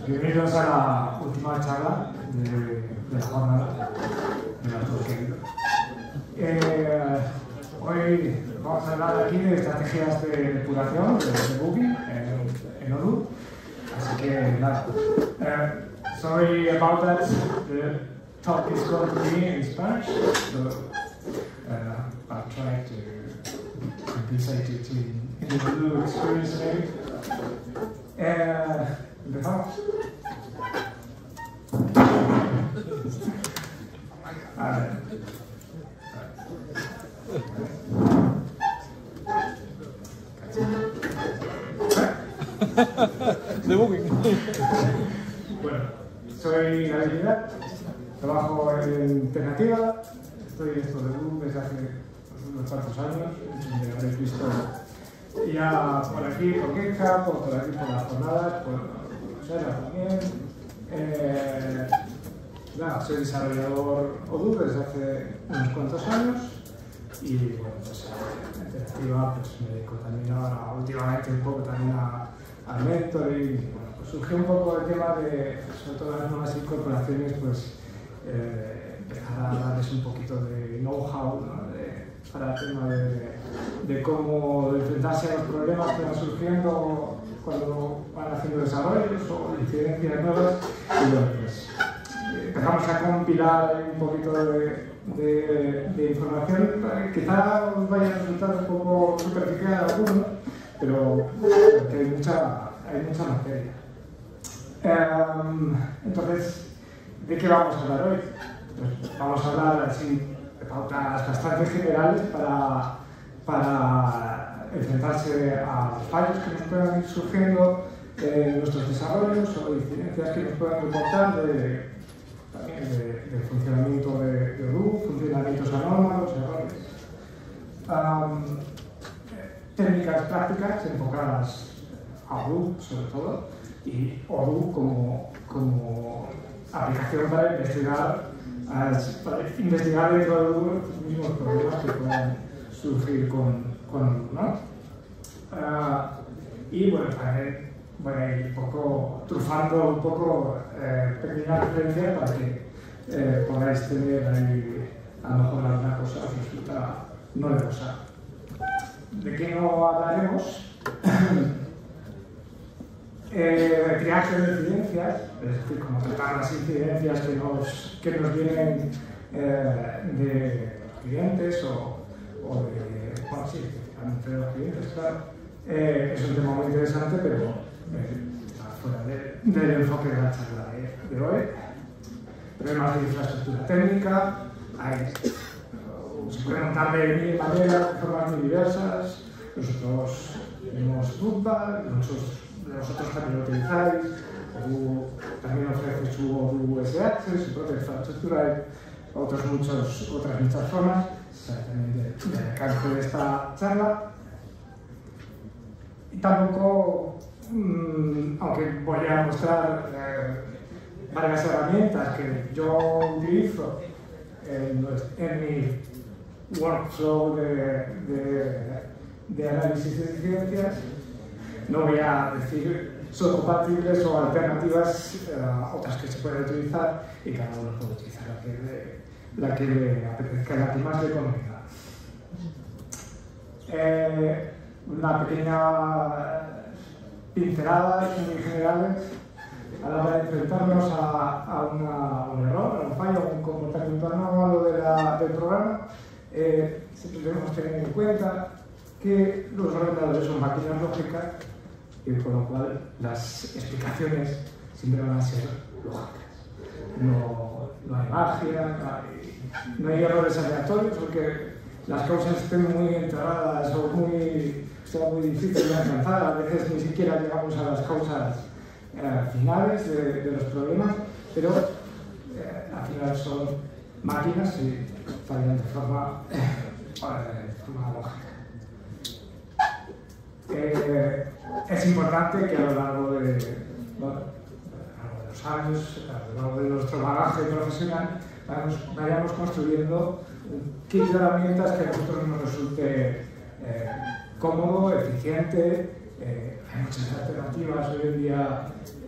Bienvenidos a la última charla de la jornada de la Torquemada. Hoy vamos a hablar aquí de estrategias de depuración, de debugging en Odoo. Así que nada. Sorry about that. The talk is going to be in Spanish, so I'll try to compensate it in the Odoo experience maybe. Empezamos. A ver. Debugging. Bueno, soy David Vidal, trabajo en Alternativa, estoy en esto de Odoo desde hace unos cuantos años, me habréis visto ya por aquí, por GitHub, por aquí por las jornadas, por Sera también. Nada, soy desarrollador Odoo desde hace unos cuantos años y bueno, pues en Alternativa pues, me dedico también ahora últimamente un poco también al mentoring y bueno, pues surgió un poco el tema de, sobre todo las nuevas incorporaciones, pues empezar a darles un poquito de know-how, ¿no? Para el tema de cómo enfrentarse a los problemas que van surgiendo cuando van haciendo desarrollos o incidencias nuevas. Y bueno, pues empezamos a compilar un poquito de información. Quizá os vaya a resultar un poco superficial a algunos, pero que hay mucha materia. Entonces, ¿de qué vamos a hablar hoy? Pues vamos a hablar así de pautas bastante generales para enfrentarse a fallos que nos puedan ir surgiendo en nuestros desarrollos o incidencias que nos puedan reportar también del funcionamiento de Odoo, funcionamientos anómalos, errores. Técnicas prácticas enfocadas a Odoo, sobre todo, y Odoo como aplicación para investigar dentro de Odoo los mismos problemas que puedan surgir con Odoo, ¿no? Y bueno, también voy a ir un poco trufando un poco pequeñas referencias para que podáis tener ahí a lo mejor alguna cosa que os resulta novedosa. ¿De qué no hablaremos? Triaje de incidencias, es decir, cómo tratar las incidencias que nos vienen de clientes o de, bueno, sí, de los clientes, claro. Es un tema muy interesante, pero está fuera del enfoque de la charla de hoy. Problemas de infraestructura técnica, se puede montar de mil maneras, de formas muy diversas. Nosotros tenemos Drupal, vosotros también lo utilizáis, Odoo también ofrece su Odoo SH, su propia infraestructura, hay otras muchas formas, también del alcance de esta charla. Y tampoco, aunque voy a mostrar varias herramientas que yo utilizo en mi workflow de análisis de incidencias, no voy a decir son compatibles o alternativas otras que se pueden utilizar y cada uno puede utilizar la que le apetezca, la que más le convenga. Una pequeña pincelada muy generales a la hora de enfrentarnos a un error, a un fallo, a un comportamiento anómalo del programa. Siempre debemos tener en cuenta que los ordenadores son máquinas lógicas y con lo cual las explicaciones siempre van a ser lógicas. No hay magia, no hay errores aleatorios, porque las causas estén muy enterradas o sea muy difícil de alcanzar. A veces ni siquiera llegamos a las causas finales de los problemas, pero al final son máquinas y fallan de forma lógica. Es importante que a lo largo de los años, a lo largo de nuestro bagaje profesional, vayamos construyendo un kit de herramientas que a nosotros nos resulte cómodo, eficiente hay muchas alternativas. Hoy en día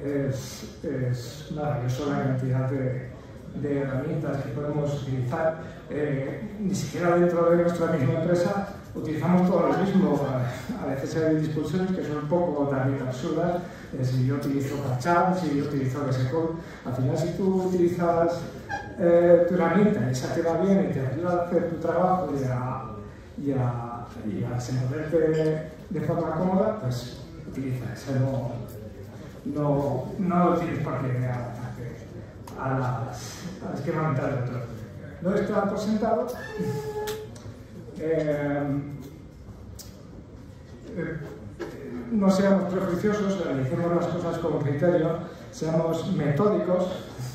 es maravilloso la cantidad de herramientas que podemos utilizar. Ni siquiera dentro de nuestra misma empresa utilizamos todo lo mismo. A veces hay discusiones que son un poco también absurdas. Si yo utilizo Pachan, si yo utilizo VS Code, al final si tú utilizas tu herramienta y esa te va bien y te ayuda a hacer tu trabajo y a desenvolverte de forma cómoda, pues utiliza eso. No tienes por qué adaptarte al esquema mental del otro. No está por sentado. No seamos prejuiciosos, realicemos las cosas con criterio, seamos metódicos.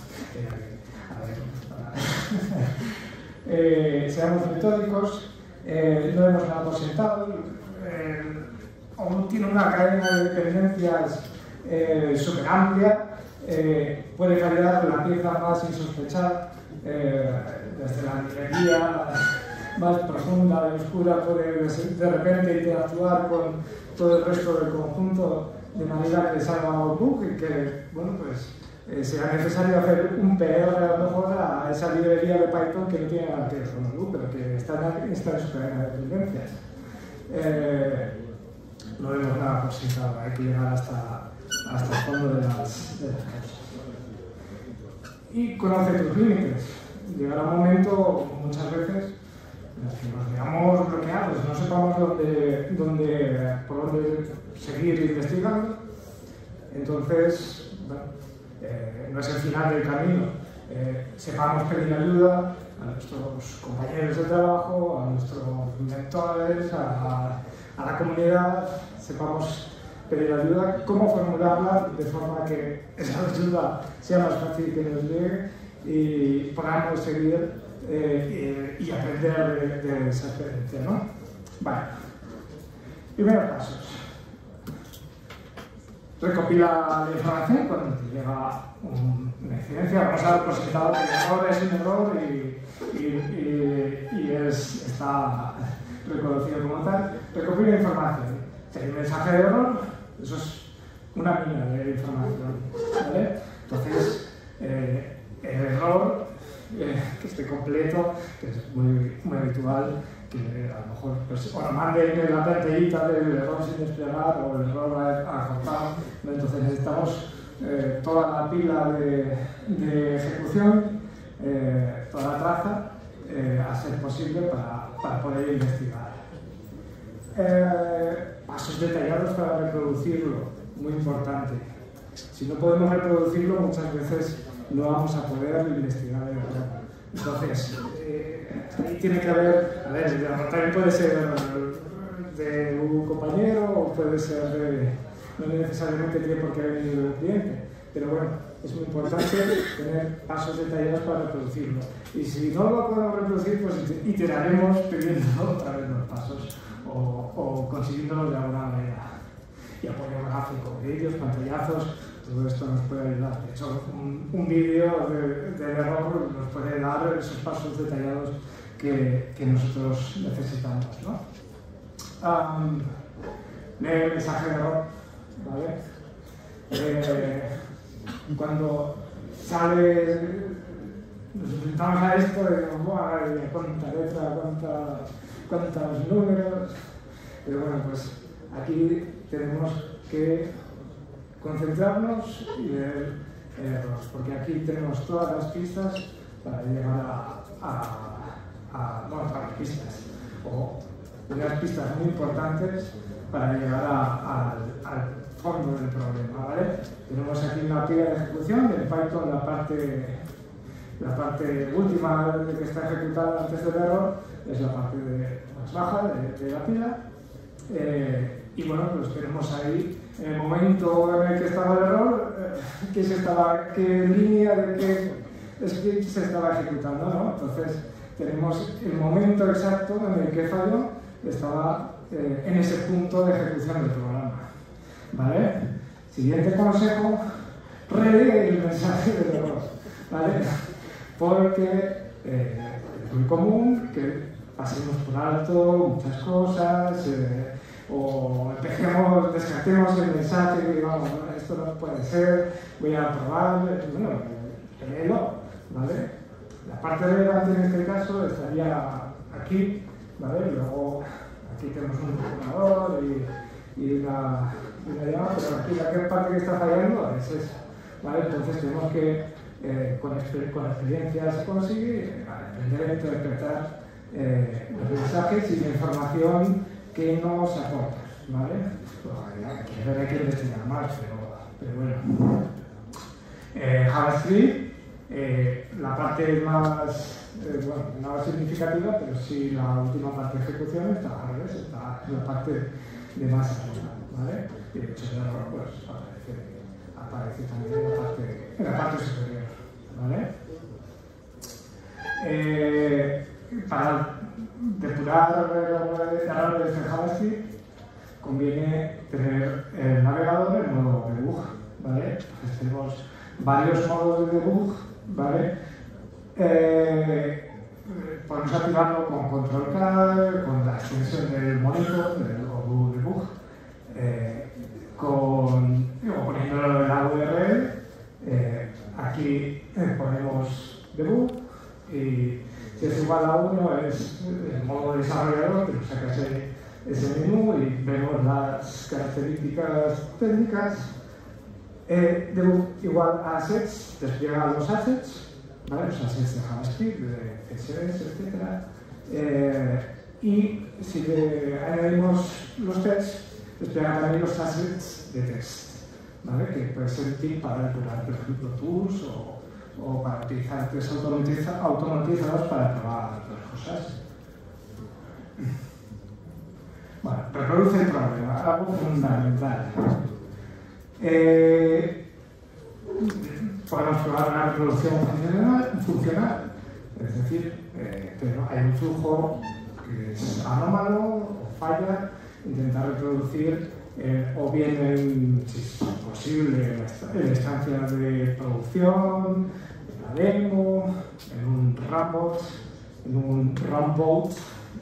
Seamos metódicos, no hemos nada por sentado, aún tiene una cadena de dependencias súper amplia, puede fallar la pieza más insospechada, desde la librería más profunda y oscura puede de repente interactuar con todo el resto del conjunto de manera que salga un bug y que, bueno, pues será necesario hacer un PR a lo mejor a esa librería de Python que no tiene nada que ver con el bug, pero que está en su cadena de dependencias. No vemos nada por sentado, hay que llegar hasta el fondo de las cosas. Y conoce tus límites. Llegará un momento, muchas veces, en el que nos veamos bloqueados, no sepamos por dónde seguir investigando. Entonces, bueno, no es el final del camino. Sepamos pedir ayuda a nuestros compañeros de trabajo, a nuestros mentores, a la comunidad, sepamos pedir ayuda, cómo formularla de forma que esa ayuda sea más fácil que nos llegue y podamos seguir y aprender de esa experiencia, ¿no? Vale. Primeros pasos. Recopila la información cuando te llega una incidencia. Vamos a dar por sentado que el error es un error y está reconocido como tal. Recopila información. Si hay un mensaje de error, eso es una mina de información, ¿vale? Entonces, el error que esté completo, que es muy habitual, que a lo mejor pues, o nos manden la plantillita del error sin desplegar o el error acortado, ¿no? Entonces necesitamos toda la pila de ejecución, toda la traza, a ser posible para poder investigar. Pasos detallados para reproducirlo, muy importante. Si no podemos reproducirlo, muchas veces no vamos a poder investigar el error. Entonces, ahí tiene que haber, también puede ser de un compañero o puede ser no necesariamente tiene por qué venir del cliente, pero bueno, es muy importante tener pasos detallados para reproducirlo. Y si no lo podemos reproducir, pues iteraremos pidiendo otra vez los pasos o consiguiéndolos de alguna manera. Y apoyo gráfico, vídeos, pantallazos, todo esto nos puede ayudar. De hecho, un vídeo del error nos puede dar esos pasos detallados que nosotros necesitamos, ¿no? Lee el mensaje de error, ¿vale? Cuando sale, nos enfrentamos a esto de cuánta letra, cuántos números, pero bueno, pues aquí tenemos que concentrarnos y ver errores, porque aquí tenemos todas las pistas para llegar bueno, todas las pistas, o unas pistas muy importantes para llegar al fondo del problema, ¿vale? Tenemos aquí una pila de ejecución de Python, la parte última que está ejecutada antes del error es la parte más baja de la pila. Y bueno, pues tenemos ahí en el momento en el que estaba el error, qué línea de qué script se estaba ejecutando, ¿no? Entonces tenemos el momento exacto en el que falló, estaba en ese punto de ejecución del programa, ¿vale? Siguiente consejo, relee el mensaje del error, ¿vale? Porque es muy común que pasemos por alto muchas cosas, o empecemos, descartemos el mensaje que digamos, bueno, esto no puede ser, voy a probar, bueno, léelo, ¿vale? La parte relevante en este caso estaría aquí, ¿vale? Luego aquí tenemos un ordenador y una llamada, pero aquí la parte que está fallando es esa, ¿vale? Entonces tenemos que, con experiencia se consigue aprender a interpretar los mensajes y la información que nos aporta, ¿vale? Pues, hay que investigar más, pero bueno. JavaScript, la parte más, bueno, no significativa, pero sí la última parte de ejecución está al revés, está en la parte de más arriba, ¿vale? Y el hecho de error, pues aparece también en la parte superior, ¿vale? Para depurar errores en JavaScript conviene tener el navegador en modo debug, ¿vale? Entonces tenemos varios modos de debug, ¿vale? Podemos activarlo con control-K, con la extensión del monitor, del ODU debug, o poniéndolo en la URL. Aquí ponemos debug y si es igual a 1 es el modo desarrollador, que nos saca ese menú y vemos las características técnicas. Debug igual a assets, despliega los assets, ¿vale? Los assets de JavaScript, de CSS, etc. Y si le añadimos los tests, despliega también los assets de test, ¿vale? Que puede ser útil para depurar, por ejemplo, tools o para utilizar tests automatizados para probar las cosas. Bueno, reproduce el problema, algo fundamental. Podemos probar una reproducción funcional, es decir, hay un flujo que es anómalo o falla, intentar reproducir o bien si es posible en la instancia de producción, en la demo, en un runboat,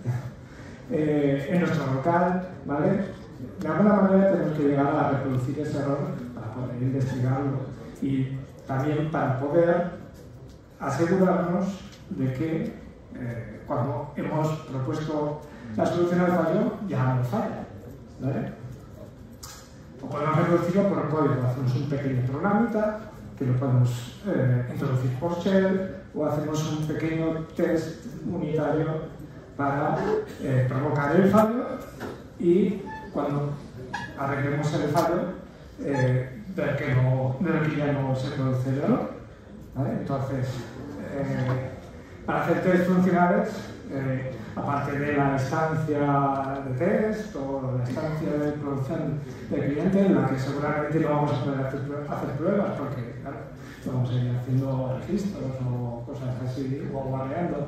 en nuestro local, ¿vale? De alguna manera tenemos que llegar a reproducir ese error para poder investigarlo y también para poder asegurarnos de que cuando hemos propuesto la solución al fallo ya no falla, ¿vale? O podemos reproducirlo por código, hacemos un pequeño programita que lo podemos introducir por shell o hacemos un pequeño test unitario para provocar el fallo y cuando arreglemos el fallo, ver que ya no se produce el error, ¿vale? Entonces, para hacer test funcionales, aparte de la instancia de test o la instancia de producción del cliente, en la que seguramente no vamos a poder hacer pruebas porque, claro, vamos a ir haciendo registros o cosas así, o guardeando.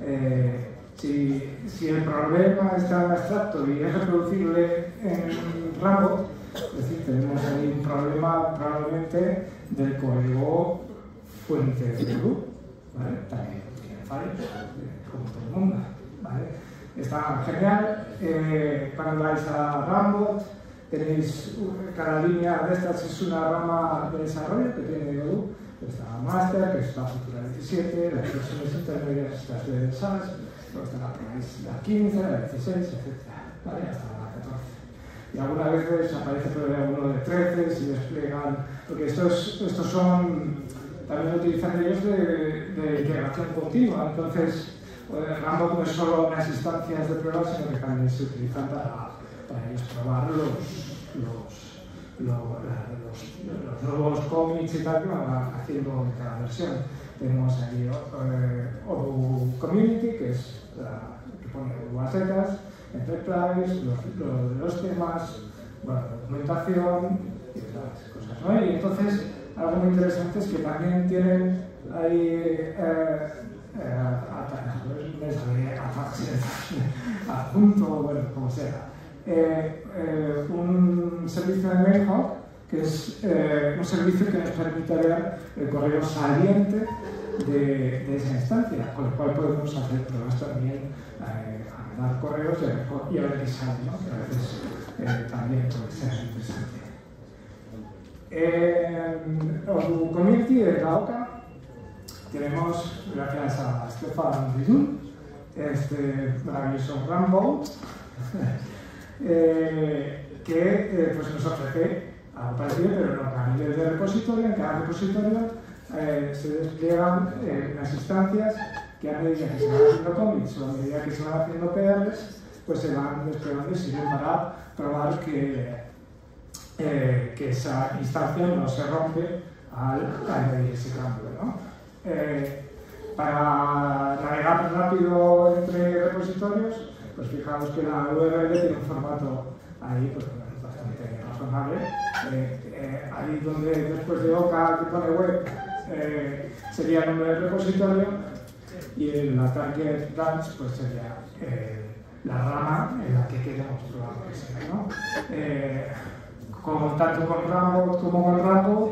Si el problema está en abstracto y es reproducible en Rambo, es decir, tenemos ahí un problema probablemente del código fuente de root, ¿vale? También tiene fallos, como todo el mundo, ¿vale? Está genial. Cuando vais a Rambo, tenéis cada línea de estas es una rama de desarrollo que tiene Odoo. Está la Master, que es la futura 17, las versiones intermedias estas de SAS, luego está la 15, la 16, etc. ¿Vale? Hasta la 14. Y algunas veces aparece uno de 13 si despliegan, porque estos son, también utilizan ellos de integración continua, entonces Rambo no es solo unas instancias de pruebas, sino que también se utilizan para ellos probar los nuevos cómics y tal que van haciendo en cada versión. Tenemos ahí Odoo Community, que es que pone Odoo Assetas, Enterprise, los temas, bueno, documentación y otras cosas, ¿no? Y entonces, algo muy interesante es que también tienen ahí adjunto, bueno, como sea, un servicio de Mailhawk, que es un servicio que nos permite ver el correo saliente de esa instancia, con lo cual podemos hacer pruebas también, mandar correos y a ver qué sale, ¿no? Que a veces también puede ser interesante. En community de Gaoka tenemos, gracias a Stefan Ridul, este maravilloso Rambo, que pues nos ofrece algo parecido, pero no a nivel de repositorio. En cada repositorio se despliegan unas instancias que a medida que se van haciendo commits o a medida que se van haciendo PRs, pues se van desplegando y sirven para probar que esa instancia no se rompe al añadir ese cambio, ¿no? Para navegar rápido entre repositorios, pues fijaos que la URL tiene un formato ahí pues, bastante razonable. Ahí donde después de OCA que pone web sería el nombre del repositorio y en la target branch pues sería la rama en la que queremos probar que sea, ¿no? Tanto con Rambo como con Rambo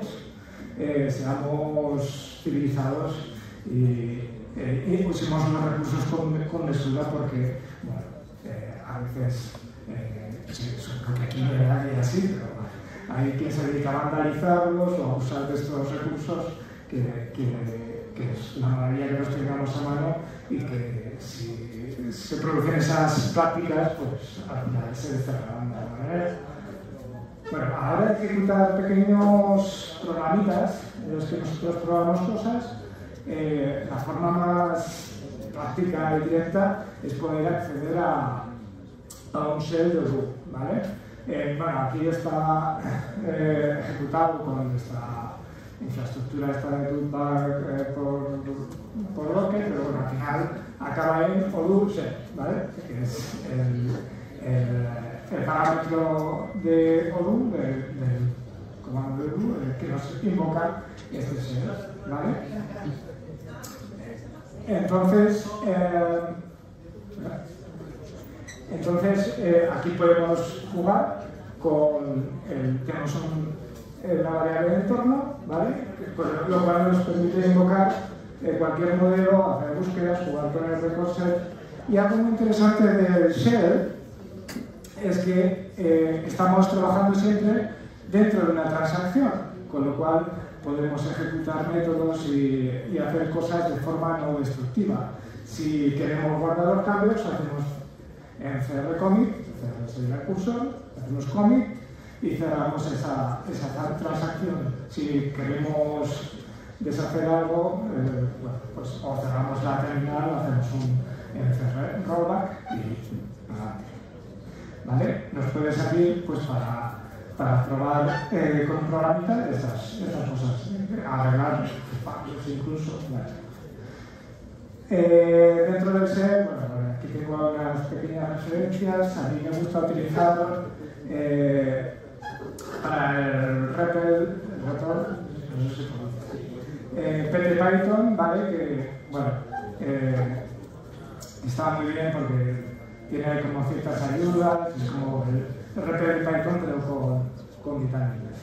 seamos civilizados y usemos los recursos con mesura porque, bueno, a veces, creo que aquí no hay nadie así, pero bueno, hay quien se dedica a vandalizarlos o a usar de estos recursos que es una maravilla que los tengamos a mano y que si se producen esas prácticas, pues al final se descerrarán de alguna manera. Bueno, ahora hay que ejecutar pequeños programitas en los que nosotros probamos cosas. La forma más práctica y directa es poder acceder a un shell de root, ¿vale? Bueno, aquí está ejecutado con nuestra infraestructura esta de Toolbar por Docker, pero bueno, al final acaba en Odoo shell, ¿vale? Que es el parámetro de Odoo, del comando de Odoo, que nos invoca este shell, ¿vale? Entonces aquí podemos jugar con tenemos una variable de entorno, ¿vale? Lo cual nos permite invocar cualquier modelo, hacer búsquedas, jugar con el recurser. Y algo muy interesante del shell es que estamos trabajando siempre dentro de una transacción, con lo cual podemos ejecutar métodos y hacer cosas de forma no destructiva. Si queremos guardar los cambios, hacemos en CR commit, cerramos el cursor, hacemos commit y cerramos esa transacción. Si queremos deshacer algo, bueno, pues o cerramos la terminal, hacemos un CR rollback y nada. ¿Vale? Nos puede servir pues para probar con un programita estas cosas, arreglar fallos incluso. ¿Vale? Dentro del shell, bueno, aquí tengo unas pequeñas referencias. A mí me gusta utilizar para el REPL, no sé si se conoce, PTPython, ¿vale? Que, bueno, está muy bien porque tiene ahí como ciertas ayudas, es como el REPL de Python, pero con vitaminas.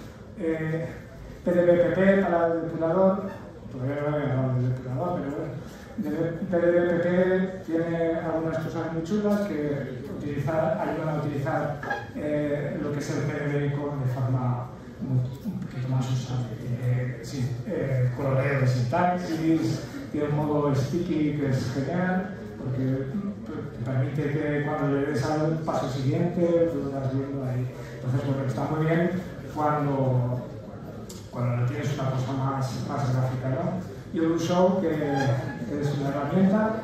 PDBPP para el depurador, todavía no he hablado del depurador, pero bueno. PDBPP tiene algunas cosas muy chulas que ayudan a utilizar lo que es el PDB de forma un poquito más usable. Coloreo de sintaxis, tiene un modo sticky que es genial, porque te permite que cuando le des al paso siguiente, tú lo vas viendo ahí. Entonces, bueno, está muy bien cuando no tienes una cosa más gráfica, ¿no? YodoShow, que es una herramienta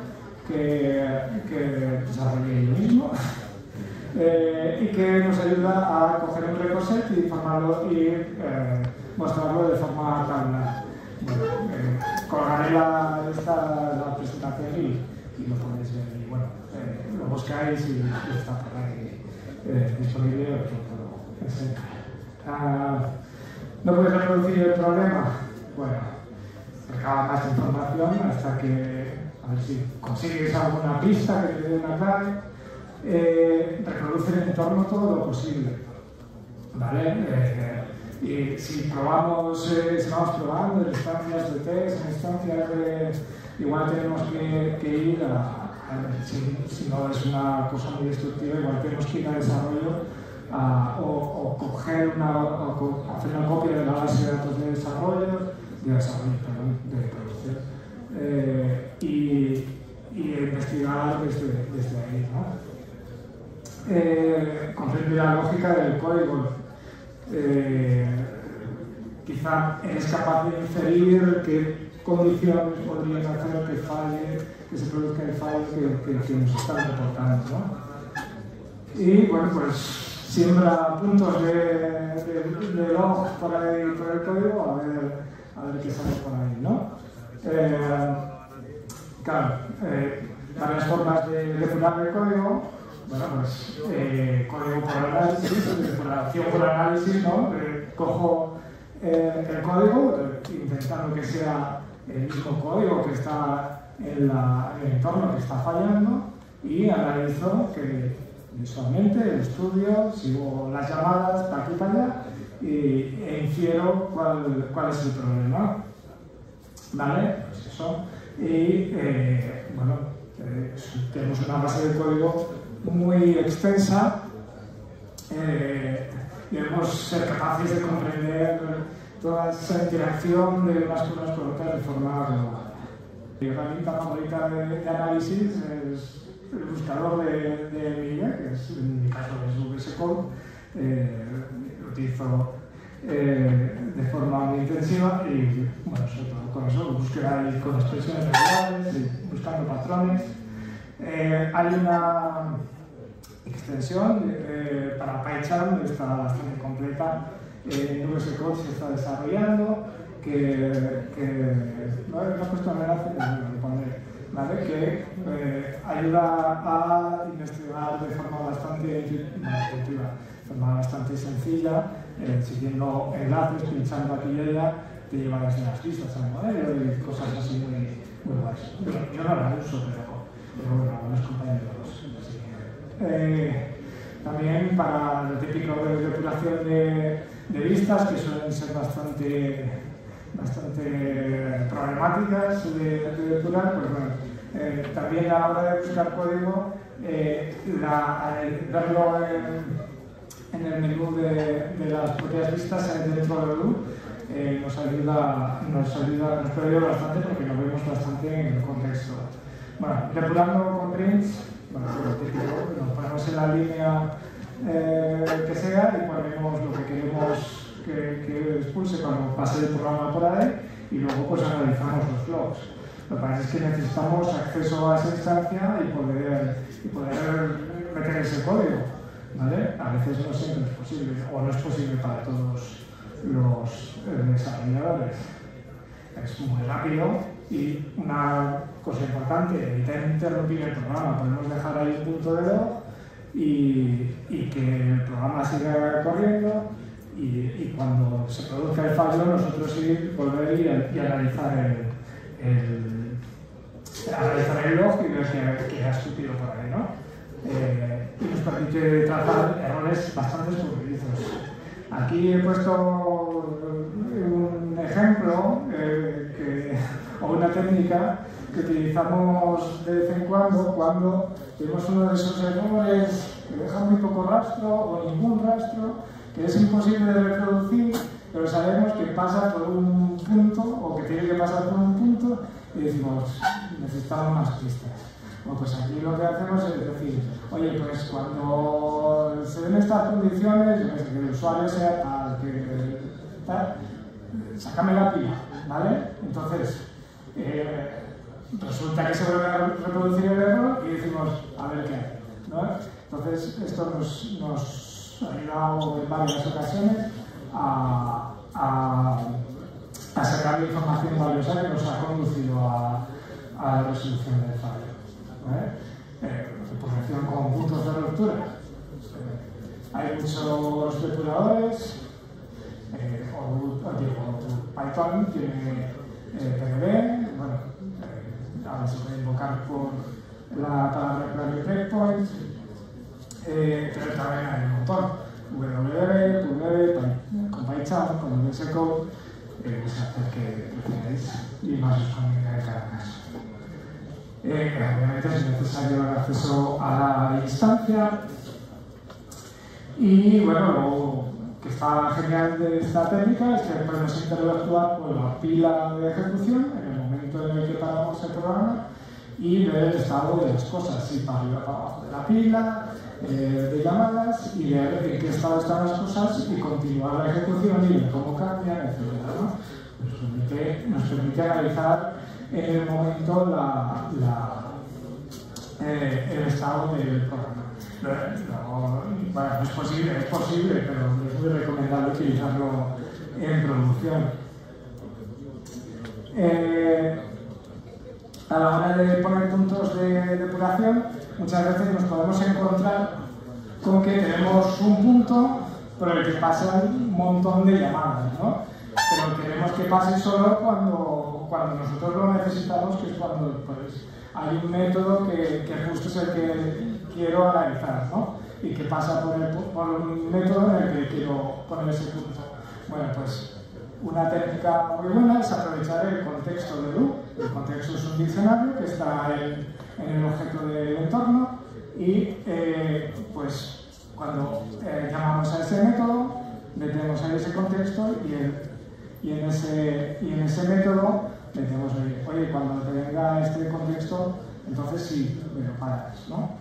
que desarrollé yo mismo y que nos ayuda a coger un recorset y formarlo y mostrarlo de forma tabular. Bueno, colgaré la presentación y lo podéis ver. Y bueno, lo buscáis y está por ahí disponible, os lo puedo enseñar. ¿No puedes reproducir el problema? Bueno, recaba más información hasta que, a ver si consigues alguna pista que te dé una clave. Reproduce el entorno todo lo posible, ¿vale? Y si probamos, si vamos probando en instancias de test, en instancias de... Igual tenemos que ir si no es una cosa muy destructiva, igual tenemos que ir a desarrollo o coger hacer una copia de la base de datos de desarrollo, de producción. Y investigar desde ahí, ¿no? Comprender la lógica del código. Quizá eres capaz de inferir qué condiciones podrían hacer que falle, que se produzca el fallo que nos están reportando, ¿no? Y bueno, pues siembra puntos de log por ahí por el código, a ver qué sale por ahí, ¿no? Claro, varias formas de depurar el código. Bueno, pues código por análisis, depuración por análisis, ¿no? Cojo el código, intentando que sea el mismo código que está en el entorno que está fallando, y analizo que visualmente, estudio, sigo las llamadas para aquí y para allá e infiero cuál es el problema. ¿Vale? Pues eso. Y bueno, tenemos una base de código muy extensa. Debemos ser capaces de comprender toda esa interacción de unas cosas con otras de forma global. Mi herramienta favorita de análisis es el buscador de Mille, que es, en mi caso es VS Code. Lo utilizo de forma muy intensiva y, bueno, sobre todo con eso, búsqueda ahí con expresiones regulares y buscando patrones. Hay una extensión para PyCharm, está bastante completa, en VS Code se está desarrollando, no he puesto el enlace, ¿vale? Que ayuda a investigar de forma bastante intuitiva, de forma bastante sencilla, siguiendo enlaces, pinchando aquí y allá, te lleva desde las vistas al modelo y cosas así muy guays. Yo no la uso, pero bueno, algunos compañeros. También para lo típico de depuración de vistas, que suelen ser bastante problemáticas de depurar, pues bueno, también a la hora de buscar código, verlo en el menú de las propias vistas dentro de Odoo nos puede ayudar bastante porque lo vemos bastante en el contexto. Bueno, depurando con prints, bueno, lo típico, nos ponemos en la línea que sea y ponemos lo que queremos que expulse cuando pase el programa por ahí, y luego pues analizamos los logs. Lo que pasa es que necesitamos acceso a esa instancia y poder meter ese código, ¿vale? A veces no siempre es posible, o no es posible para todos los desarrolladores. Es muy rápido y una cosa importante, evitar interrumpir el programa. Podemos dejar ahí un punto de log y que el programa siga corriendo, y cuando se produzca el fallo nosotros volver y analizar el log y ver qué ha sucedido por ahí, ¿no? Y nos permite trazar errores bastante escurridizos. Aquí he puesto un ejemplo o una técnica que utilizamos de vez en cuando tenemos uno de esos errores que deja muy poco rastro o ningún rastro, que es imposible de reproducir, pero sabemos que pasa por un punto o que tiene que pasar por un punto, y decimos, necesitamos más pistas. Bueno, pues aquí lo que hacemos es decir, oye, pues cuando se den estas condiciones, que el usuario sea tal, sácame la pila, ¿vale? Entonces, resulta que se vuelve a reproducir el error y decimos, a ver qué hay, ¿no? Entonces, esto nos ha ayudado en varias ocasiones a sacar la información valiosa que nos ha conducido a la resolución del fallo. Depuración con puntos de ruptura. Hay muchos depuradores, Python tiene PDB, bueno, ahora se puede invocar por la palabra breakpoint, pero también hay un montón. WWW, con PyCharm. chat, cuando veis el code, pues hacer que preferáis y más os convenga en cada caso. Obviamente es necesario el acceso a la instancia y bueno, lo que está genial de esta técnica es que podemos interactuar con la pila de ejecución en el momento en el que paramos el programa y ver el estado de las cosas, si para arriba para abajo de la pila, de llamadas y ver en qué estado están las cosas y continuar la ejecución y ver cómo cambian, etc. ¿no? Nos permite analizar en el momento el estado del programa. Bueno, es posible, pero es muy recomendable utilizarlo en producción. A la hora de poner puntos de depuración, muchas veces nos podemos encontrar con que tenemos un punto por el que pasan un montón de llamadas, ¿no? Pero queremos que pase solo cuando nosotros lo necesitamos, que es cuando pues, hay un método que justo es el que quiero analizar, ¿no? Y que pasa por un método en el que quiero poner ese punto. Bueno, pues una técnica muy buena es aprovechar el contexto de loop. El contexto es un diccionario que está en el objeto del entorno y pues cuando llamamos a ese método, metemos ahí ese contexto y en ese método metemos, oye, cuando te venga este contexto, entonces sí, me lo paras, ¿no?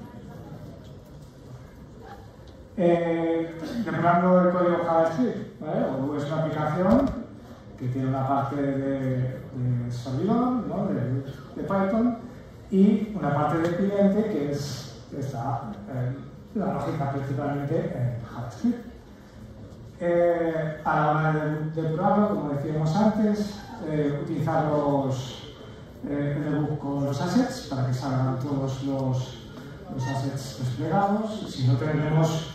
Depurando el código JavaScript, ¿vale? O es una aplicación que tiene una parte de servidor, ¿no? de Python, y una parte de cliente que está la lógica principalmente en JavaScript. A la hora de depurarlo, como decíamos antes, utilizar el debug con los assets para que salgan todos los assets desplegados. Si no, tendremos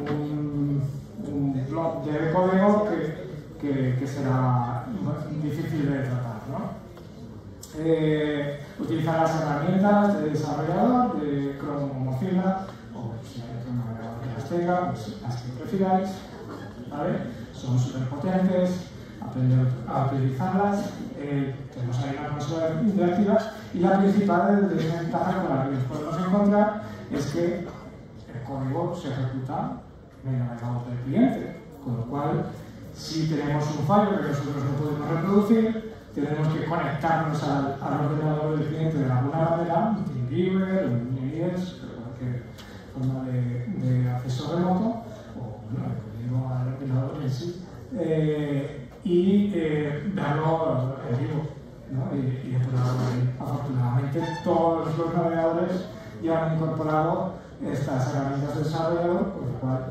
un block de código que será difícil de tratar, ¿no? Utilizar las herramientas de desarrollador, de Chrome o Mozilla, o si hay otro navegador que las tenga, pues las que prefiráis, ¿vale? Son súper potentes, aprender a utilizarlas. Tenemos ahí una consola interactiva y la principal desventaja con la que nos podemos encontrar es que el código se ejecuta en el navegador del cliente, con lo cual si tenemos un fallo que nosotros no podemos reproducir, tenemos que conectarnos al ordenador del cliente de alguna manera, un TeamViewer, un IES, cualquier forma de acceso remoto, o bueno, el código al ordenador en sí, y verlo en vivo, ¿no? y depurarlo ahí. Afortunadamente, todos los navegadores ya han incorporado estas herramientas de desarrollador, con lo cual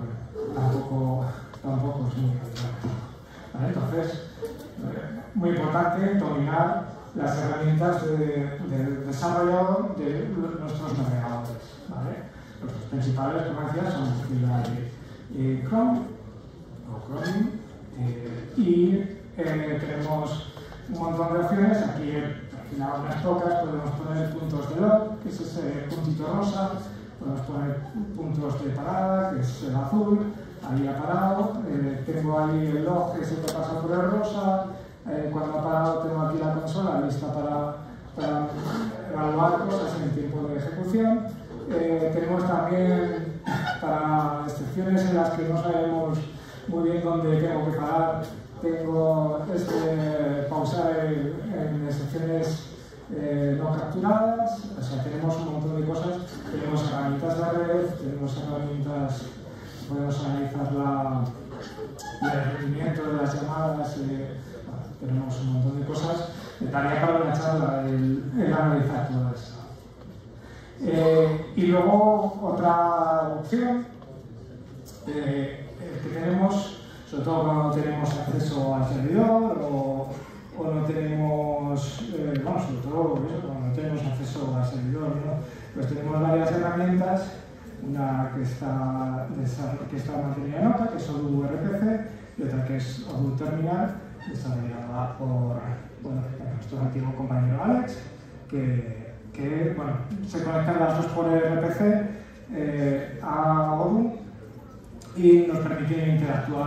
tampoco es muy complicado, ¿vale? Entonces, muy importante dominar las herramientas de desarrollador de nuestros navegadores, ¿vale? Los principales, como decía, son la de Chrome o Chromium, y tenemos un montón de opciones. Aquí al final unas pocas podemos poner puntos de log, que es ese puntito rosa, podemos poner puntos de parada, que es el azul. Ahí ha parado, tengo ahí el log que es el que pasa por el rosa, cuando ha parado tengo aquí la consola lista para evaluar cosas en el tiempo de ejecución. Tenemos también para excepciones en las que no sabemos muy bien dónde tengo que parar, tengo pausar en excepciones no capturadas. O sea, tenemos un montón de cosas, tenemos herramientas de red, tenemos herramientas. Podemos analizar el rendimiento de las llamadas, bueno, tenemos un montón de cosas. Daría para una charla el analizar todo esto. Y luego otra opción que tenemos, sobre todo cuando tenemos acceso al servidor o no tenemos, bueno, sobre todo cuando no tenemos acceso al servidor, ¿no? Pues tenemos varias herramientas. Una que está mantenida en Nota, que es Odoo RPC, y otra que es Odoo Terminal, desarrollada por nuestro antiguo compañero Alex, que bueno, se conectan las dos por RPC a Odoo y nos permite interactuar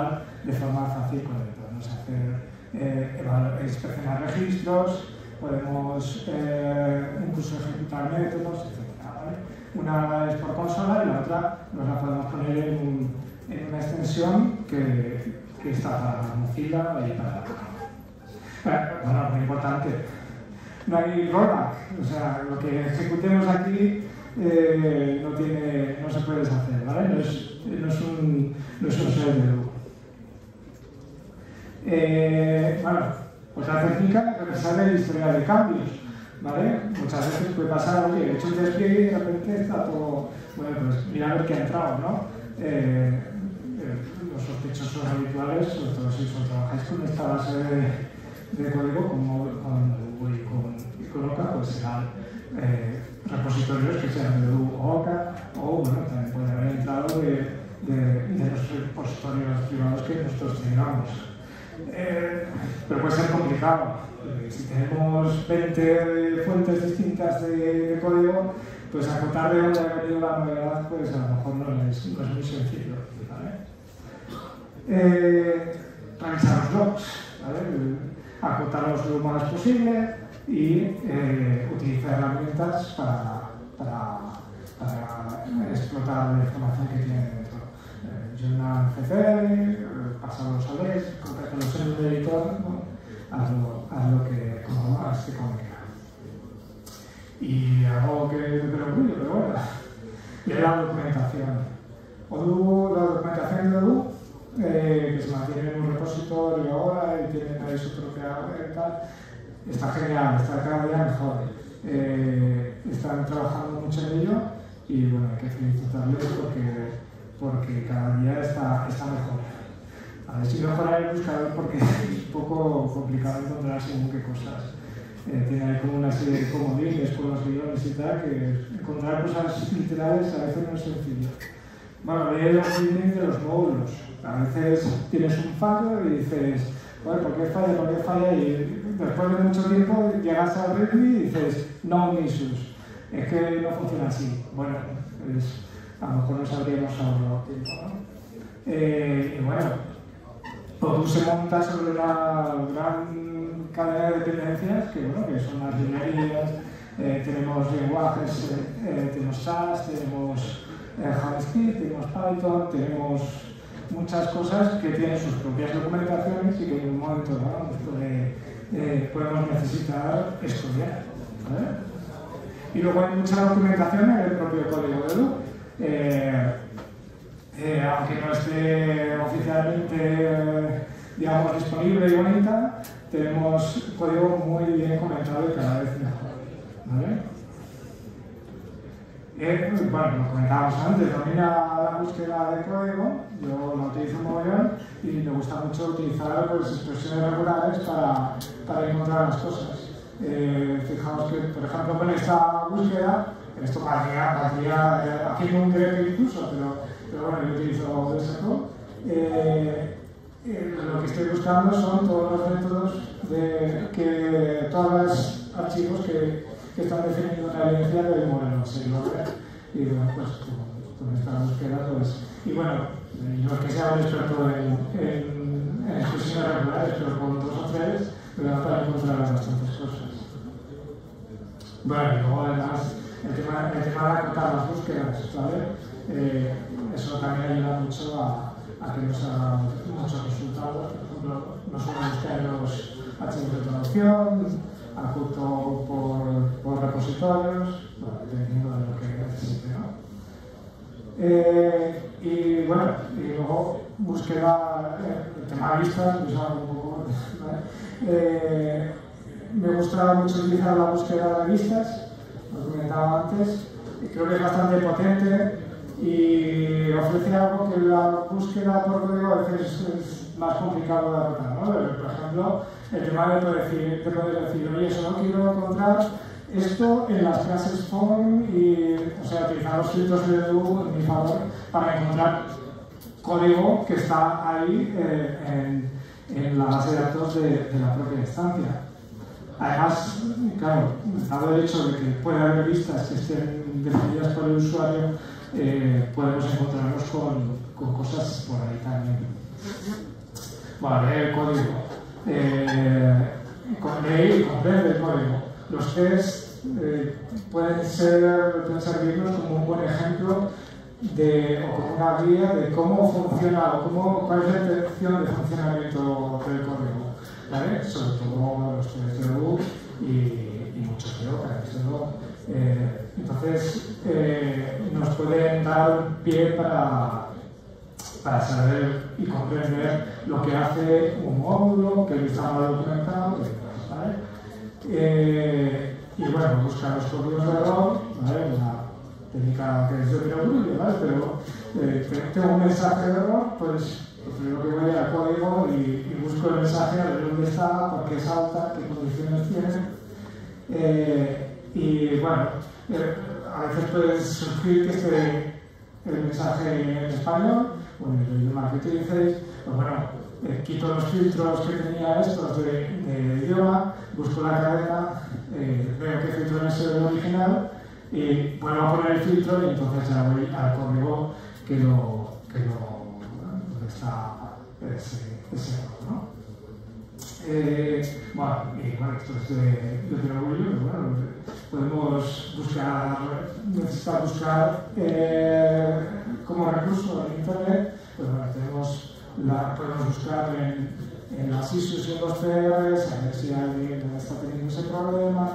de forma fácil con él. Podemos hacer inspeccionar registros, podemos incluso ejecutar métodos, etc. ¿Vale? Una es por consola y la otra nos la podemos poner en una extensión que está para Mozilla y para... Bueno, muy importante, no hay rollback, o sea, lo que ejecutemos aquí no se puede deshacer, ¿vale? No es un servidor. Bueno, otra técnica es revisar el historial de cambios, ¿vale? Muchas veces puede pasar, oye, he hecho un despliegue y de repente está todo, bueno, pues mira a ver qué ha entrado, ¿no? Los sospechosos habituales, sobre todo si trabajáis con esta base de código como con Oca, pues serán repositorios que sean de Oca, o bueno, también puede haber entrado de los repositorios privados que nosotros tengamos. Pero puede ser complicado. Si tenemos 20 fuentes distintas de código, pues acotar de dónde ha venido la novedad, pues a lo mejor no es muy sencillo, ¿vale? Revisar los logs, ¿vale? Acotarlos lo más posible y utilizar herramientas para explotar la información que tiene dentro. Journal CPR, pasarlos a LES, convertirlos en un editor, ¿no? haz lo que como más te convenga. Y algo que te lo olvido, pero bueno, y la documentación. Odoo, la documentación de Odoo, que se mantiene en un repositorio ahora y tienen ahí su propia web y tal, está genial, está cada día mejor. Están trabajando mucho en ello y bueno, hay que felicitarles porque cada día está mejor. A ver si mejorar el buscador porque es un poco complicado encontrar según qué cosas. Tiene ahí como una serie de comodines con los guiones y tal, que encontrar cosas literales a veces no es sencillo. Bueno, lee los guiones de los módulos. A veces tienes un fallo y dices, bueno, ¿por qué falla? ¿Por qué falla? Y después de mucho tiempo llegas al README y dices, no issues. Es que no funciona así. Bueno, pues a lo mejor nos habríamos ahorrado tiempo, ¿no? Y bueno, Odoo se monta sobre una gran cadena de dependencias que son las librerías, tenemos lenguajes, tenemos SAS, tenemos JavaScript, tenemos Python, tenemos muchas cosas que tienen sus propias documentaciones y que en un momento dado podemos necesitar estudiar, ¿vale? Y luego hay mucha documentación en el propio código de Odoo. Aunque no esté oficialmente digamos, disponible y bonita, tenemos código muy bien comentado y cada vez mejor, ¿vale? Bueno, lo comentábamos antes, domina la búsqueda de código, yo lo utilizo un mogollón y me gusta mucho utilizar pues, expresiones regulares para encontrar las cosas. Fijaos que, por ejemplo, con esta búsqueda, esto partía haciendo un grep incluso, pero bueno, yo utilizo DSCO. Lo que estoy buscando son todos los métodos que todos los archivos que están definiendo una evidencia del modelo serial. Y bueno, pues con esta búsqueda, pues, y bueno, no es que sea un experto en expresiones regulares, pero con 2 o 3 me da para encontrar bastantes cosas. Bueno, y luego además el tema de acotar las búsquedas, ¿vale? Eso también ayuda mucho a que nos haga muchos resultados. Por ejemplo, no solo buscar los archivos de traducción, acoto por repositorios, bueno, dependiendo de lo que necesite, ¿no? Y bueno, y luego búsqueda, el tema de vistas, pues algo un poco, ¿vale? Me gusta mucho utilizar la búsqueda de vistas, lo comentaba antes, y creo que es bastante potente y ofrece algo que la búsqueda por código a veces es más complicado de adaptar, ¿no? Por ejemplo, el tema de poder decir, oye, solo quiero encontrar esto en las clases form y, o sea, utilizar los filtros de Odoo en mi favor para encontrar código que está ahí en la base de datos de la propia instancia. Además, claro, dado el hecho de que puede haber vistas que estén definidas por el usuario, podemos encontrarnos con cosas por ahí también. Bueno, lee el código, lee y comprende el código. Los tests pueden servirnos como un buen ejemplo o como una guía de cómo funciona o cuál es la intención de funcionamiento del código, ¿vale? Sobre todo los test de debug y muchos de otras, ¿no? Entonces nos pueden dar un pie para saber y comprender lo que hace un módulo, que está mal documentado, ¿vale? Y bueno, buscar los códigos de error, ¿vale? Una técnica que es de perogrullo, ¿vale? Pero tengo un mensaje de error, pues primero que voy al código y busco el mensaje, a ver dónde está, por qué salta, qué condiciones tiene. Y bueno, a veces puede surgir que esté el mensaje en español, o en el idioma que utilicéis, pues bueno, quito los filtros que tenía estos de idioma, busco la cadena, veo qué filtro es el original y vuelvo a poner el filtro y entonces ya voy al código donde está ese error, ¿no? Bueno, esto es de perogrullo, pero bueno, podemos necesitar buscar como recurso en internet, pues bueno, podemos buscar en las issues y en los CRs, a ver si alguien está teniendo ese problema.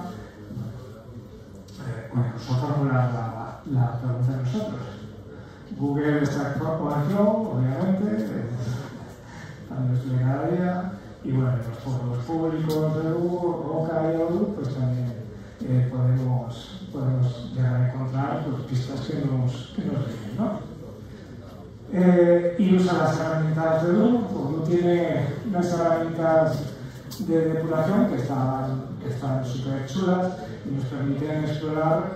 Nosotros formular la pregunta de nosotros. Google Stack Overflow, obviamente, también lo explica cada día. Y bueno, los foros públicos de Google, Oca y Odoo, pues también podemos llegar a encontrar pues, pistas que nos digan, ¿no? Y usa las herramientas de Odoo tiene unas herramientas de depuración que están súper chulas y nos permiten explorar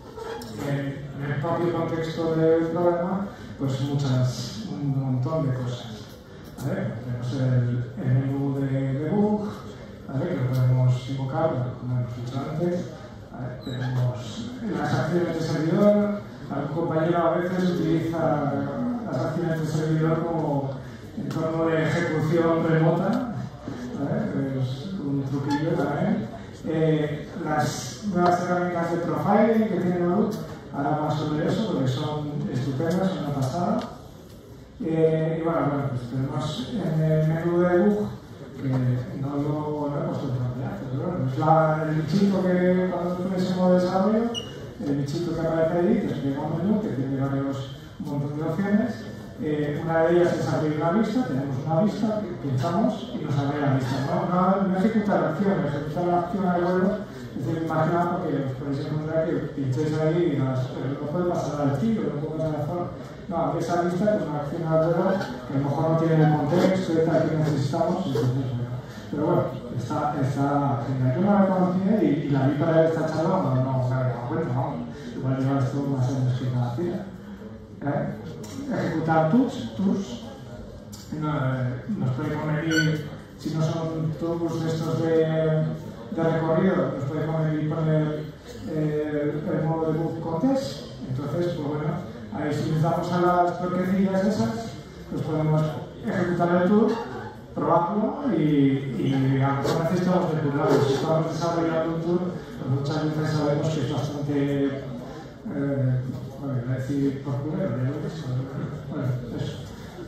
en el propio contexto del programa pues un montón de cosas. ¿Vale? Tenemos el menú de debug, ¿vale? Que lo podemos invocar, como hemos dicho antes. Tenemos las acciones de servidor. Algún compañero a veces utiliza las acciones de servidor como entorno de ejecución remota, ¿vale? Es un truquillo también. Las nuevas herramientas de profiling que tiene Odoo, ahora más sobre eso porque son estupendas, son una pasada. Y bueno, pues tenemos en el menú de debug, que no lo hemos todavía, pero bueno, es el bichito que cuando pones en modo desarrollo, el bichito que aparece ahí, que es un menú que tiene un montón de opciones. Una de ellas es abrir una vista, tenemos una vista, pinchamos y nos abre la vista. No ejecuta la acción, ejecuta la acción al vuelo. Es decir, imagina porque os podéis encontrar que pinchéis ahí y digas, no puede pasar al tiro, no puede pasar al foro. No, abre esa vista es una acción al vuelo que a lo mejor no tiene el contexto y tal que necesitamos. Entonces, pero bueno, está genial. Yo no la conocía y la vi para esta charla, no me había dado cuenta, vamos. Igual lleva esto más años que cada tira. Ejecutar tours nos puede convenir, si no son tours estos de recorrido, nos puede convenir poner el modo de debug con test. Entonces, pues bueno, ahí si les damos a las torquecillas esas, pues podemos ejecutar el tour, probarlo y a lo mejor necesitamos depurarlo. Si estamos desarrollando un tour, pues muchas veces sabemos que es bastante bueno, iba a decir por culero, bueno, eso.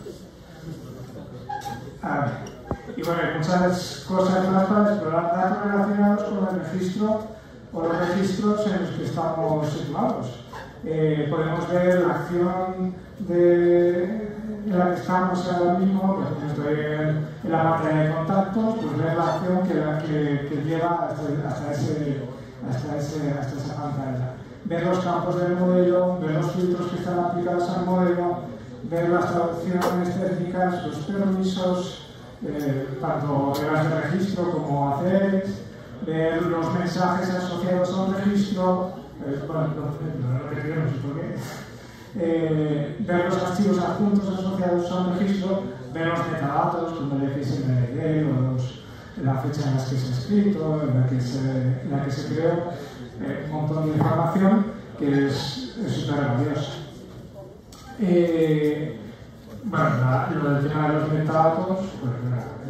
Y bueno, hay muchas cosas más para explorar datos relacionados con el registro o los registros en los que estamos situados. Podemos ver la acción en la que estamos ahora mismo, por ejemplo, estoy en la pantalla de contactos, pues ver la acción que lleva hasta esa pantalla. Ver los campos del modelo, ver los filtros que están aplicados al modelo, ver las traducciones técnicas, los permisos, tanto reglas de registro como ACLs, ver los mensajes asociados a un registro, bueno, no repetiremos por qué, ver los archivos adjuntos asociados a un registro, ver los metadatos como el XML o la fecha en la que se ha escrito, en la que se creó. Un montón de información que es súper valiosa. Bueno, lo del tema de los metadatos, pues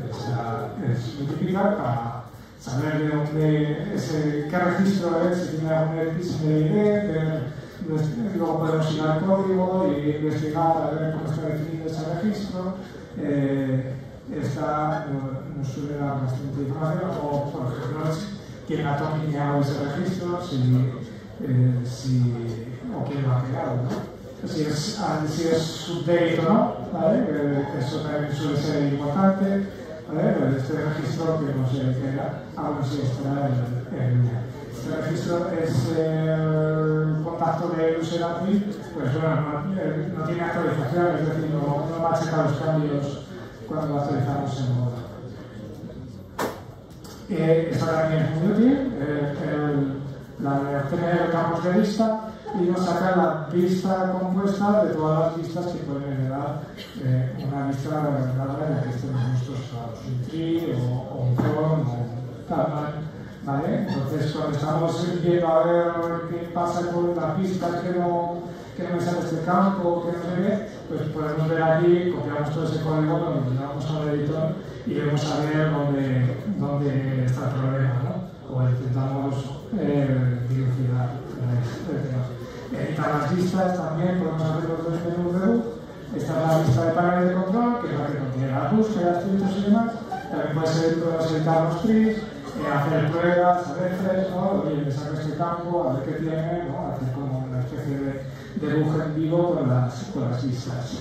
identificar para saber de dónde qué registro es, si tiene algún XML, luego podemos ir al código y investigar a ver cómo está definido ese registro. Esta nos suele dar bastante información, o por ejemplo, quién ha tomado ese registro, o quién lo ha creado, ¿no? Si es update o no, ¿vale? Eso también suele ser importante, ¿vale? Este registro que no se queda, aún si estará en línea. Este registro es el contacto de user admin, pues bueno, no tiene actualización, es decir, no machaca los cambios cuando lo actualizamos en modo. Esto también es muy útil, la de obtener campos de lista y nos saca la lista compuesta de todas las listas que pueden heredar una lista en la que estemos nuestros usuarios, un tree o un from o tal, ¿vale? Entonces, cuando estamos viendo a ver qué pasa con la pista que no me sale este campo, que no se ve, pues podemos ver aquí, copiamos todo ese código, lo llevamos al editor y vemos a ver dónde está el problema, ¿no? O intentamos dilucidar el tema. Editar las listas también podemos hacer los dos menús de book. Esta es la lista de paneles de control, que es la que contiene las búsquedas, filtros y demás. También podemos editar los trees, hacer pruebas a veces, ¿no? Oye, le saco este campo, a ver qué tiene, ¿no? Hacer como una especie de bug en vivo con las listas.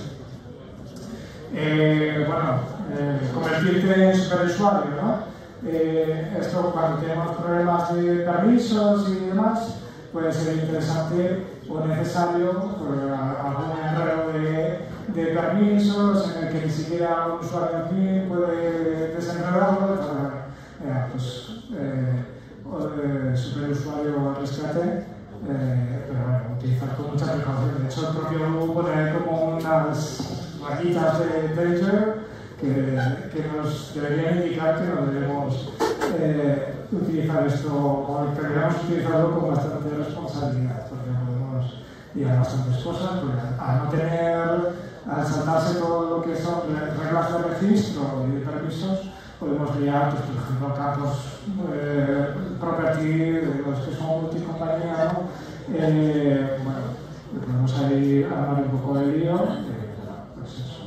Convertirte en superusuario, ¿no? Esto cuando tenemos problemas de permisos y demás, puede ser interesante o necesario algún enredo de permisos en el que ni siquiera un usuario admin puede desenredarlo. Superusuario rescate, pero bueno, utilizar con mucha precaución. De hecho, el propio Google pone como unas rayitas de danger que nos deberían indicar que no debemos utilizar esto, o que deberíamos utilizarlo con bastante responsabilidad, porque podemos liar bastantes cosas, porque al saltarse todo lo que son reglas de registro y de permisos, podemos liar, pues, por ejemplo, campos property, de los que son multicompañía, ¿no? Podemos ahí armar un poco de lío. Pues eso.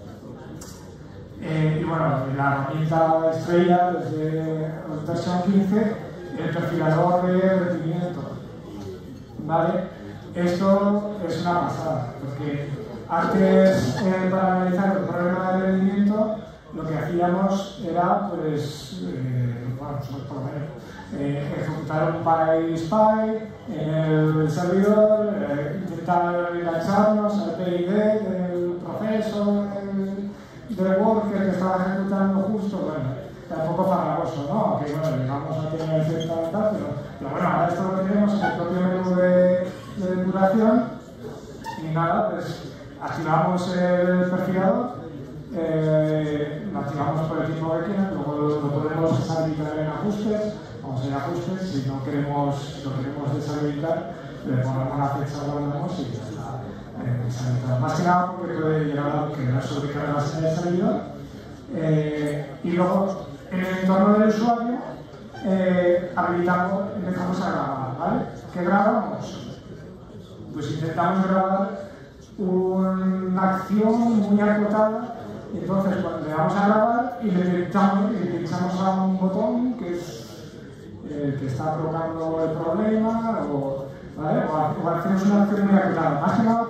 Y bueno, la herramienta estrella desde la versión 15, el perfilador de rendimiento. ¿Vale? Esto es una pasada, porque antes, para analizar el problema de rendimiento, lo que hacíamos era, pues, por lo menos, ejecutar un PySpy en el servidor, intentar engancharnos al PID del proceso, del worker que estaba ejecutando justo, bueno, era un poco farragoso, ¿no? Aunque, bueno, llegamos a tener cierta ventaja, pero bueno, ahora esto lo tenemos en el propio menú de depuración y nada, pues activamos el perfilador. Lo activamos por el tiempo que quieran, luego lo podemos deshabilitar en ajustes, vamos a ir a ajustes, si lo queremos deshabilitar, le ponemos la fecha, guardamos y ya está deshabilitado. Más que nada porque puede llegar a generar sobrecarga la señal de servidor. Y luego, en el entorno del usuario, empezamos a grabar, ¿vale? ¿Qué grabamos? Pues intentamos grabar una acción muy acotada. Entonces, cuando le damos a grabar y le pinchamos a un botón que es el que está provocando el problema, ¿vale? o hacemos una acción muy acotada, más que nada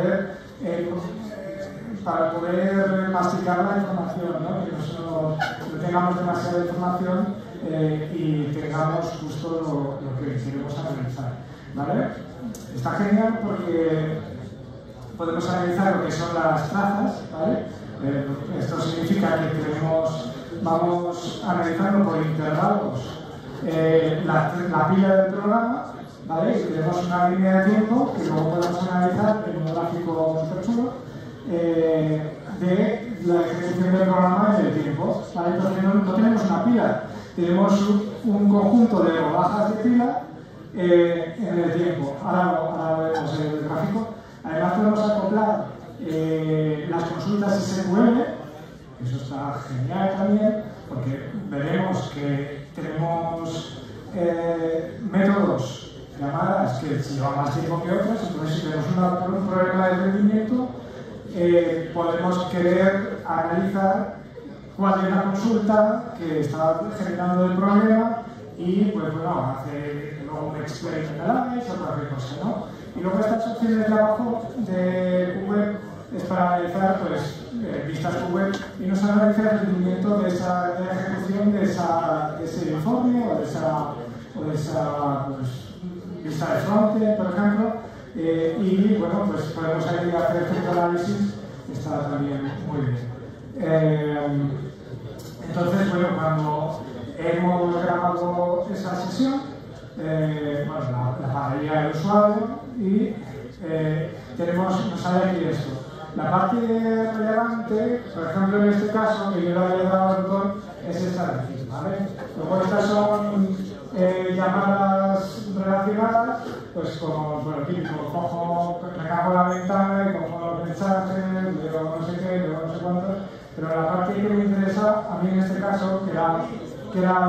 para poder masticar la información, ¿no? Que no tengamos demasiada información y tengamos justo lo que queremos analizar, ¿vale? Está genial porque podemos analizar lo que son las trazas, ¿vale? Esto significa que vamos analizando por intervalos la pila del programa, ¿vale? Y tenemos una línea de tiempo que luego podemos analizar en un gráfico súper chulo de la ejecución del programa en el tiempo, ¿vale? Entonces no tenemos una pila, tenemos un conjunto de rodajas de pila en el tiempo. Ahora vemos el gráfico. Además podemos acoplar las consultas SQL Eso está genial también, porque veremos que tenemos métodos, llamadas, que llevan más tiempo que otras. Entonces, si tenemos un problema de rendimiento, podemos querer analizar cuál es la consulta que está generando el problema y, pues bueno, hacer luego un explain analysis o cualquier cosa, ¿no? Y luego estas opciones de abajo de web es para analizar, pues, vistas web y nos analiza el rendimiento de la ejecución de ese informe o de esa pues, vista de frontend, por ejemplo, y bueno, pues podemos ahí hacer cierto análisis, está también muy bien. Entonces, bueno, cuando hemos grabado esa sesión, bueno, la pagaría el usuario y nos sale aquí esto. La parte relevante, por ejemplo, en este caso, que yo le había dado al botón, es esta de aquí, ¿vale? Luego estas son llamadas relacionadas, pues como, bueno, típico, recargo la ventana y cojo los mensajes, luego no sé qué, luego no sé cuántos, pero la parte que me interesa, a mí en este caso, que era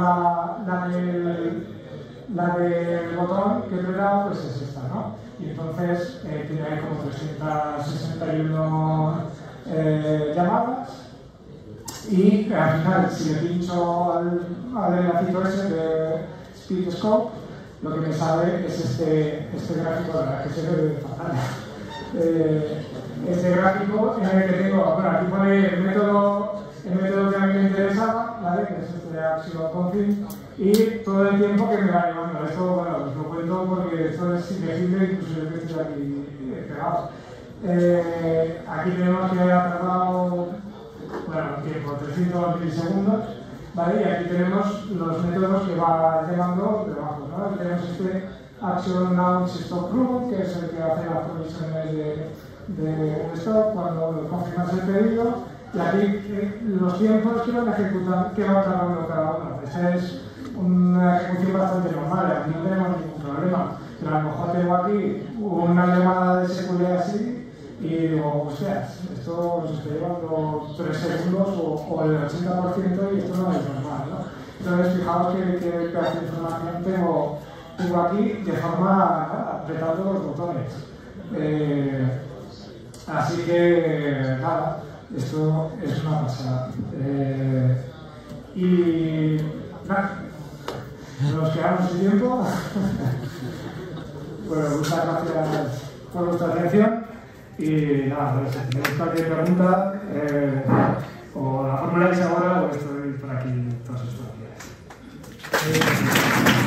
la del botón que he dado, pues es esta, ¿no? Y entonces tiene ahí como 361 llamadas y al final, si le pincho al enlacito ese de SpeedScope, lo que me sale es este gráfico, que se ve fatal. Este gráfico en el que tengo, bueno, aquí pone el método que a mí me interesaba, ¿vale? Que es este Action Config, y todo el tiempo que me va llevando. Esto, bueno, os lo cuento porque esto es indecible, incluso yo que estoy aquí pegado. Aquí tenemos que ha tardado, bueno, tiempo, 300 milisegundos, ¿vale? Y aquí tenemos los métodos que va llamando debajo, ¿no? Aquí tenemos este Action Launch Stop Rule, que es el que hace las provisiones de stop cuando confirmas el pedido. Y aquí los tiempos que van ejecutando, que van tardando cada uno. Esta es una ejecución bastante normal, aquí no tenemos ningún problema. Pero a lo mejor tengo aquí una llamada de seguridad así y digo, hostias, esto se está llevando 3 segundos o el 80% y esto no es normal, ¿no? Entonces, fijaos qué pedazo de información tengo aquí de forma apretando los botones. Así que, nada. Esto es una pasada. Y nada, nos quedamos sin tiempo. Bueno, muchas gracias por vuestra atención. Y nada, pues, si tenéis cualquier pregunta, o la formuláis ahora o estoy por aquí todos estos días.